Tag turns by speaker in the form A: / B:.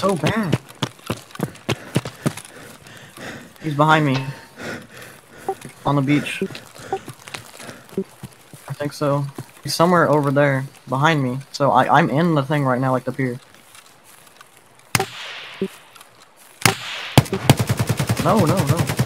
A: so bad. He's behind me. On the beach. I think so. He's somewhere over there, behind me. So I'm in the thing right now, like the pier. No, no, no.